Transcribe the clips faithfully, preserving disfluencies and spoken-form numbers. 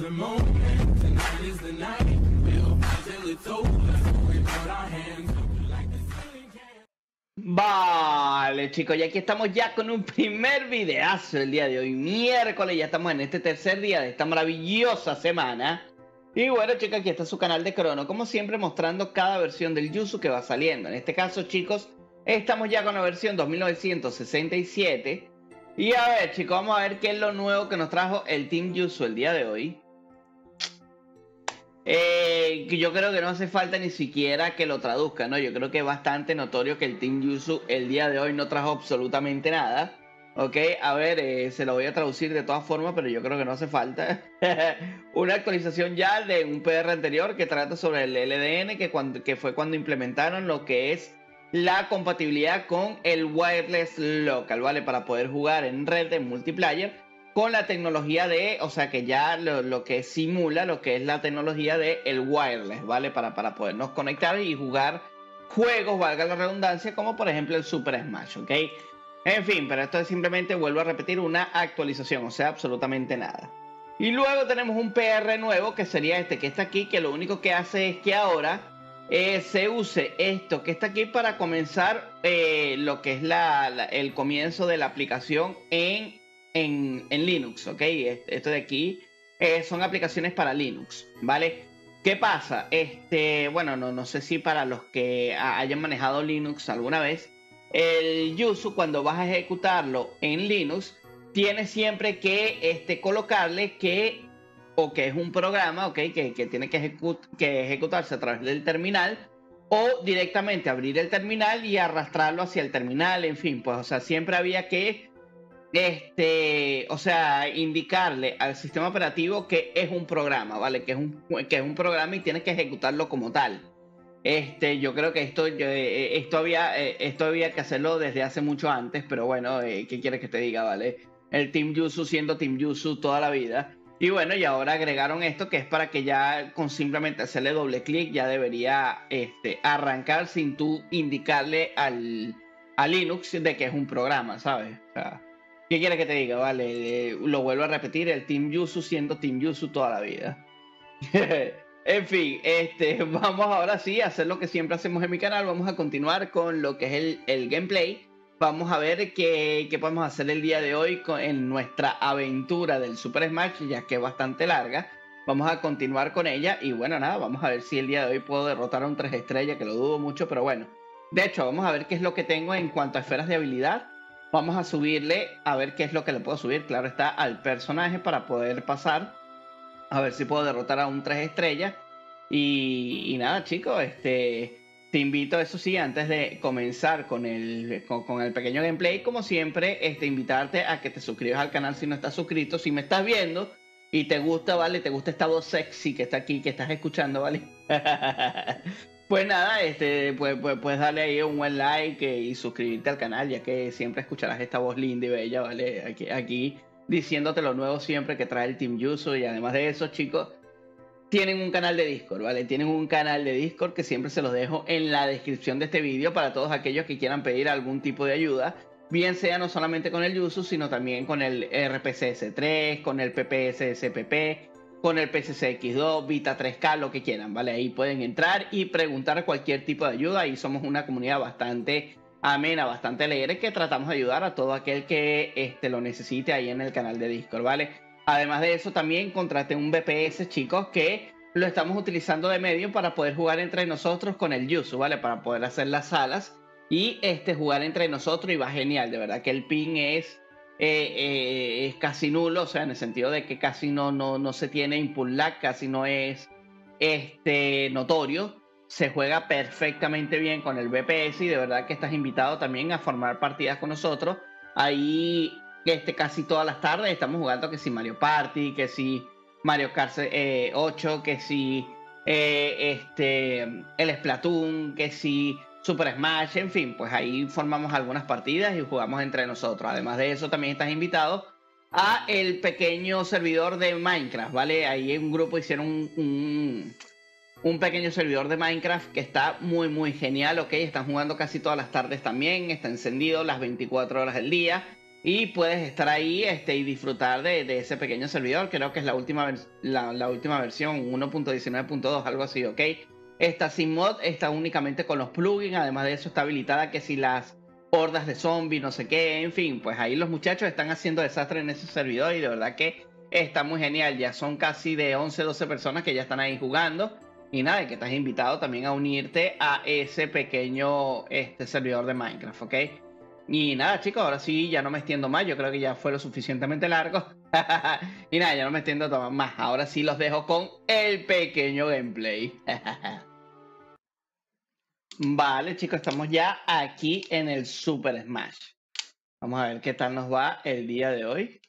the moment. Tonight is the night. We'll fight till it's over. We put our hands up like the ceiling can. Vale, chicos, y aquí estamos ya con un primer videazo el día de hoy, miércoles. Ya estamos en este tercer día de esta maravillosa semana. Y bueno, chicos, aquí está su canal de Crono, como siempre, mostrando cada versión del Yuzu que va saliendo. En este caso, chicos, estamos ya con la versión dos mil novecientos sesenta y siete. Y a ver, chicos, vamos a ver qué es lo nuevo que nos trajo el Team Yuzu el día de hoy. Eh, que yo creo que no hace falta ni siquiera que lo traduzca, ¿no? Yo creo que es bastante notorio que el Team Yuzu el día de hoy no trajo absolutamente nada. Ok, a ver, eh, se lo voy a traducir de todas formas, pero yo creo que no hace falta. Una actualización ya de un P R anterior que trata sobre el L D N, que, cuando, que fue cuando implementaron lo que es la compatibilidad con el wireless local, ¿vale? Para poder jugar en red, en multiplayer, con la tecnología de, o sea, que ya lo, lo que simula lo que es la tecnología de el wireless, ¿vale? Para, para podernos conectar y jugar juegos, valga la redundancia, como por ejemplo el Super Smash, ¿ok? En fin, pero esto es simplemente, vuelvo a repetir, una actualización, o sea, absolutamente nada. Y luego tenemos un P R nuevo, que sería este que está aquí, que lo único que hace es que ahora eh, se use esto que está aquí para comenzar eh, lo que es la, la, el comienzo de la aplicación en, en, en Linux, ¿ok? Esto de aquí eh, son aplicaciones para Linux, ¿vale? ¿Qué pasa? Este, bueno, no, no sé si para los que hayan manejado Linux alguna vez, el Yuzu, cuando vas a ejecutarlo en Linux, tienes siempre que este, colocarle que, o que es un programa, okay, que, que tiene que, ejecut que ejecutarse a través del terminal, o directamente abrir el terminal y arrastrarlo hacia el terminal, en fin, pues, o sea, siempre había que, este, o sea, indicarle al sistema operativo que es un programa, ¿vale? Que es un, que es un programa y tienes que ejecutarlo como tal. Este, yo creo que esto, yo, eh, esto, había, eh, esto había que hacerlo desde hace mucho antes, pero bueno, eh, ¿qué quieres que te diga, vale? El Team Yuzu siendo Team Yuzu toda la vida. Y bueno, y ahora agregaron esto que es para que ya con simplemente hacerle doble clic ya debería este, arrancar sin tú indicarle al, a Linux de que es un programa, ¿sabes? O sea, ¿qué quieres que te diga, vale? Eh, lo vuelvo a repetir, el Team Yuzu siendo Team Yuzu toda la vida. En fin, este, vamos ahora sí a hacer lo que siempre hacemos en mi canal. Vamos a continuar con lo que es el, el gameplay. Vamos a ver qué, qué podemos hacer el día de hoy con, en nuestra aventura del Super Smash, ya que es bastante larga. Vamos a continuar con ella y bueno, nada, vamos a ver si el día de hoy puedo derrotar a un tres estrellas, que lo dudo mucho, pero bueno. De hecho, vamos a ver qué es lo que tengo en cuanto a esferas de habilidad. Vamos a subirle, a ver qué es lo que le puedo subir, claro está, al personaje para poder pasar. A ver si puedo derrotar a un tres estrellas. Y, y nada, chicos, este, te invito, eso sí, antes de comenzar con el, con, con el pequeño gameplay, como siempre, este, invitarte a que te suscribas al canal si no estás suscrito. Si me estás viendo y te gusta, ¿vale? Te gusta esta voz sexy que está aquí, que estás escuchando, ¿vale? Pues nada, este, pues, pues, pues darle ahí un buen like y suscribirte al canal, ya que siempre escucharás esta voz linda y bella, ¿vale? Aquí, aquí diciéndote lo nuevo siempre que trae el Team Yuzu. Y además de eso, chicos, tienen un canal de Discord, ¿vale? Tienen un canal de Discord que siempre se los dejo en la descripción de este vídeo para todos aquellos que quieran pedir algún tipo de ayuda, bien sea no solamente con el Yuzu, sino también con el R P C S tres, con el P P S S P P, con el P C C X dos, Vita tres K, lo que quieran, ¿vale? Ahí pueden entrar y preguntar cualquier tipo de ayuda. Ahí somos una comunidad bastante amena, bastante alegre, que tratamos de ayudar a todo aquel que este, lo necesite ahí en el canal de Discord, ¿vale? Además de eso, también contraté un V P S, chicos, que lo estamos utilizando de medio para poder jugar entre nosotros con el Yuzu, ¿vale? Para poder hacer las salas y este, jugar entre nosotros, y va genial, de verdad que el ping es, eh, eh, es casi nulo, o sea, en el sentido de que casi no, no, no se tiene input lag, casi no es este, notorio. Se juega perfectamente bien con el V P S y de verdad que estás invitado también a formar partidas con nosotros. Ahí este, casi todas las tardes estamos jugando que si Mario Party, que si Mario Kart eh, ocho, que si eh, este, el Splatoon, que si Super Smash, en fin, pues ahí formamos algunas partidas y jugamos entre nosotros. Además de eso, también estás invitado a el pequeño servidor de Minecraft, ¿vale? Ahí en un grupo hicieron un... un un pequeño servidor de Minecraft que está muy muy genial, ok, están jugando casi todas las tardes también, está encendido las veinticuatro horas del día y puedes estar ahí este, y disfrutar de, de ese pequeño servidor. Creo que es la última, la, la última versión, uno punto diecinueve punto dos, algo así, ¿ok? Esta sin mod está únicamente con los plugins, además de eso está habilitada que si las hordas de zombies, no sé qué, en fin, pues ahí los muchachos están haciendo desastre en ese servidor y de verdad que está muy genial. Ya son casi de once, doce personas que ya están ahí jugando. Y nada, que estás invitado también a unirte a ese pequeño este, servidor de Minecraft, ¿ok? Y nada, chicos, ahora sí ya no me extiendo más. Yo creo que ya fue lo suficientemente largo. Y nada, ya no me extiendo más. Ahora sí los dejo con el pequeño gameplay. Vale, chicos, estamos ya aquí en el Super Smash. Vamos a ver qué tal nos va el día de hoy.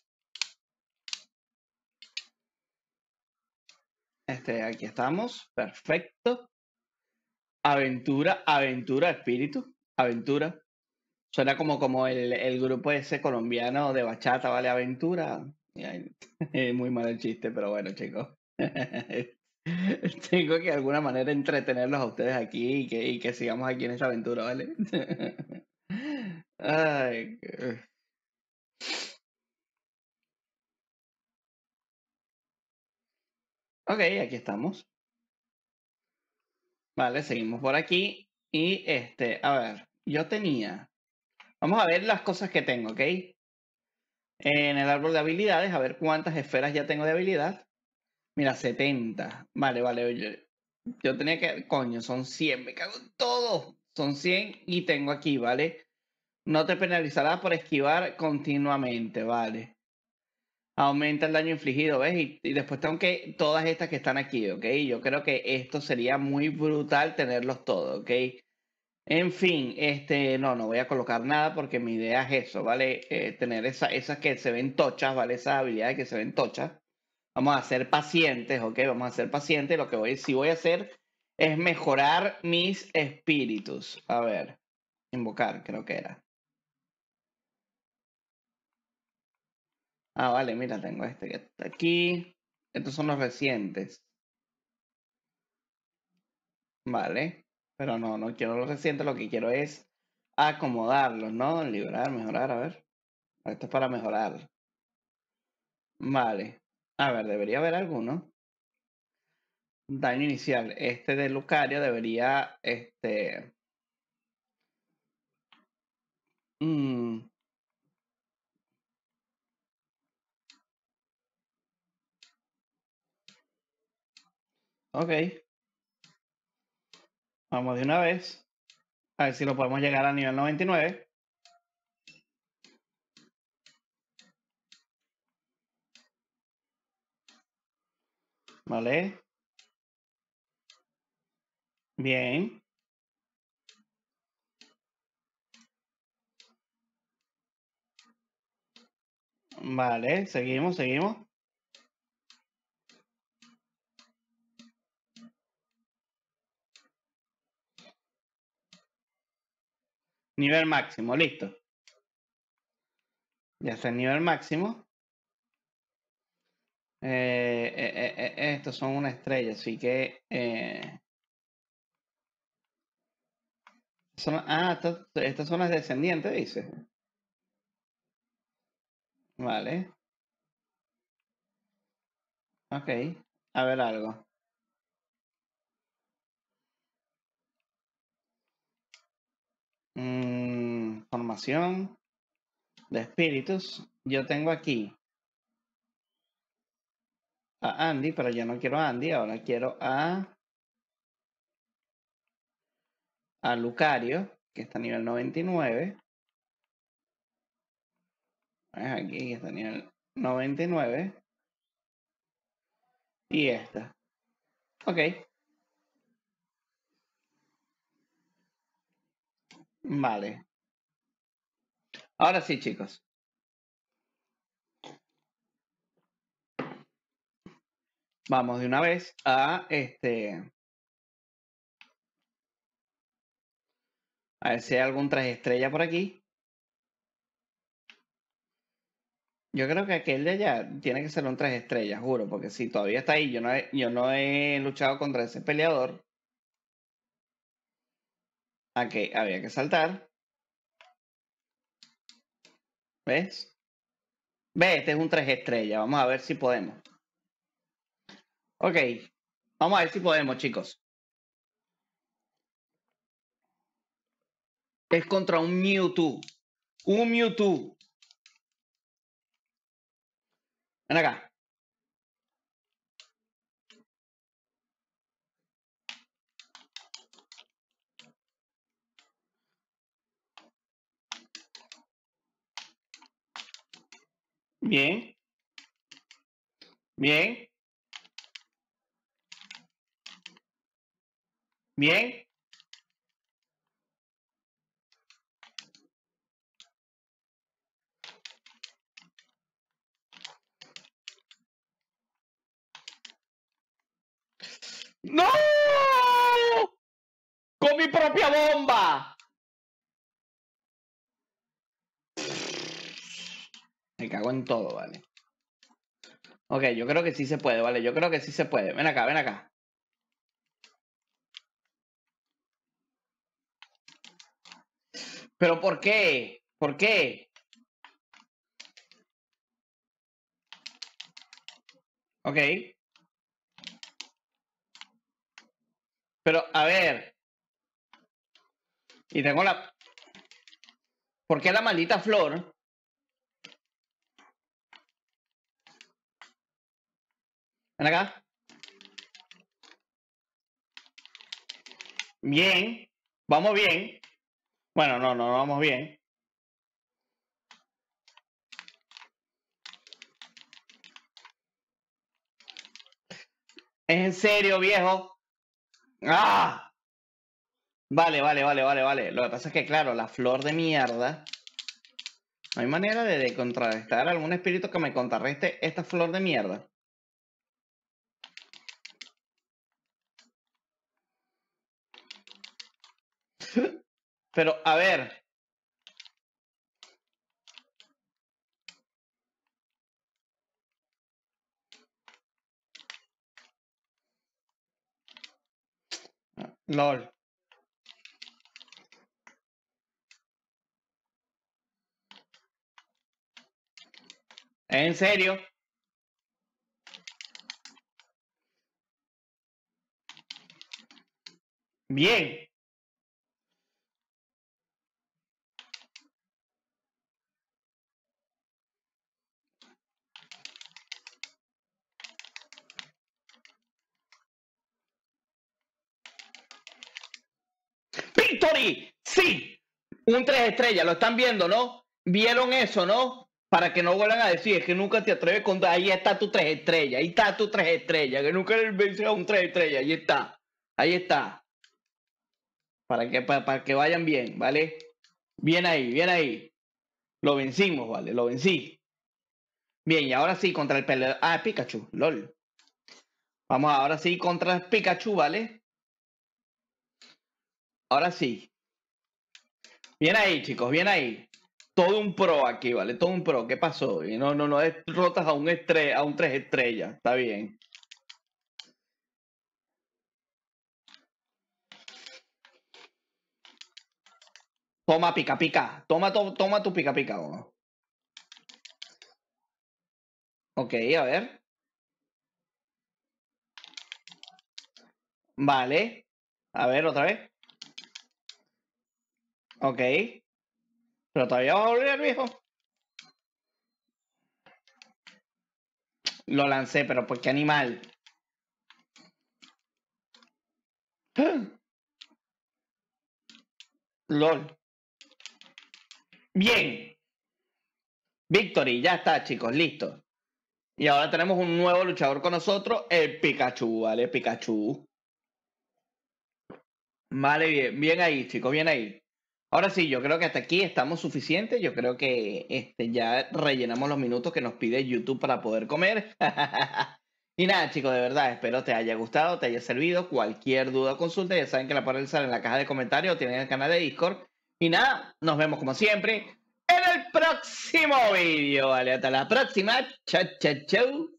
Este, aquí estamos. Perfecto. Aventura, aventura, espíritu. Aventura. Suena como, como el, el grupo ese colombiano de bachata, ¿vale? Aventura. Muy mal el chiste, pero bueno, chicos. Tengo que de alguna manera entretenerlos a ustedes aquí y que, y que sigamos aquí en esta aventura, ¿vale? Ay, ok, aquí estamos. Vale, seguimos por aquí. Y este, a ver, yo tenía. Vamos a ver las cosas que tengo, ¿ok? En el árbol de habilidades, a ver cuántas esferas ya tengo de habilidad. Mira, setenta. Vale, vale, oye. Yo tenía que. Coño, son cien. Me cago en todo. Son cien y tengo aquí, ¿vale? No te penalizará por esquivar continuamente, ¿vale? Aumenta el daño infligido, ¿ves? Y, y después tengo que. Todas estas que están aquí, ¿ok? Yo creo que esto sería muy brutal tenerlos todos, ¿ok? En fin, este, no, no voy a colocar nada porque mi idea es eso, ¿vale? Eh, tener esa, esas que se ven tochas, ¿vale? Esas habilidades que se ven tochas. Vamos a ser pacientes, ¿ok? Vamos a ser pacientes. Lo que voy, sí voy a hacer es mejorar mis espíritus. A ver, invocar, creo que era. Ah, vale, mira, tengo este que está aquí. Estos son los recientes. Vale, pero no, no quiero los recientes, lo que quiero es acomodarlos, ¿no? Liberar, mejorar, a ver. Esto es para mejorar. Vale. A ver, debería haber alguno. Daño inicial. Este de Lucario debería, este... mm, ok. Vamos de una vez. A ver si lo podemos llegar a nivel noventa y nueve. Vale. Bien. Vale, seguimos, seguimos. Nivel máximo, listo. Ya está el nivel máximo. Eh, eh, eh, eh, estos son una estrella, así que... Eh, son, ah, estas, estas son las descendientes, dice. Vale. Ok. A ver algo. Mm, formación de espíritus. Yo tengo aquí a Andy, pero yo no quiero a Andy, ahora quiero a, a Lucario, que está a nivel noventa y nueve. Es aquí, que está a nivel noventa y nueve. Y esta. Ok. Vale. Ahora sí, chicos. Vamos de una vez a este. A ver si hay algún traje estrella por aquí. Yo creo que aquel de allá tiene que ser un traje estrella, juro, porque si todavía está ahí, yo no he, yo no he luchado contra ese peleador. Aquí había que saltar. ¿Ves? ¿Ves? Este es un tres estrellas. Vamos a ver si podemos. Ok. Vamos a ver si podemos, chicos. Es contra un Mewtwo. Un Mewtwo. Ven acá. Bien. Bien. Bien. ¡No! ¡Con mi propia bomba! Me cago en todo, vale. Ok, yo creo que sí se puede, vale. Yo creo que sí se puede. Ven acá, ven acá. ¿Pero por qué? ¿Por qué? Ok. Pero, a ver. Y tengo la... ¿Por qué la maldita flor? Ven acá. Bien. Vamos bien. Bueno, no, no, no vamos bien. ¿Es en serio, viejo? ¡Ah! Vale, vale, vale, vale, vale. Lo que pasa es que, claro, la flor de mierda... No hay manera de, de contrarrestar algún espíritu que me contrarreste esta flor de mierda. Pero, a ver. LOL. ¿En serio? Bien. ¡Victory! ¡Sí! Un tres estrellas, lo están viendo, ¿no? ¿Vieron eso, no? Para que no vuelvan a decir, es que nunca te atreves con... Ahí está tu tres estrellas, ahí está tu tres estrellas, que nunca le vences a un tres estrellas, ahí está. Ahí está. Para que, para, para que vayan bien, ¿vale? Bien ahí, bien ahí. Lo vencimos, ¿vale? Lo vencí. Bien, y ahora sí, contra el peleador... Ah, Pikachu, lol. Vamos ahora sí contra el Pikachu, ¿vale? Ahora sí. Bien ahí, chicos, bien ahí. Todo un pro aquí, ¿vale? Todo un pro. ¿Qué pasó? Y no, no, no rotas a un estre a un tres estrellas. Está bien. Toma pica pica. Toma, to toma tu pica pica. ¿No? Ok, a ver. Vale. A ver, otra vez. Ok. Pero todavía va a volver, viejo. Lo lancé, pero ¿por qué animal? LOL. Bien. Victory, ya está, chicos, listo. Y ahora tenemos un nuevo luchador con nosotros, el Pikachu, ¿vale? Pikachu. Vale, bien, bien ahí, chicos, bien ahí. Ahora sí, yo creo que hasta aquí estamos suficientes. Yo creo que este, ya rellenamos los minutos que nos pide YouTube para poder comer. Y nada, chicos, de verdad, espero te haya gustado, te haya servido. Cualquier duda o consulta, ya saben que la pueden realizar en la caja de comentarios o tienen el canal de Discord. Y nada, nos vemos como siempre en el próximo vídeo. Vale, hasta la próxima. Chau, chau, chau.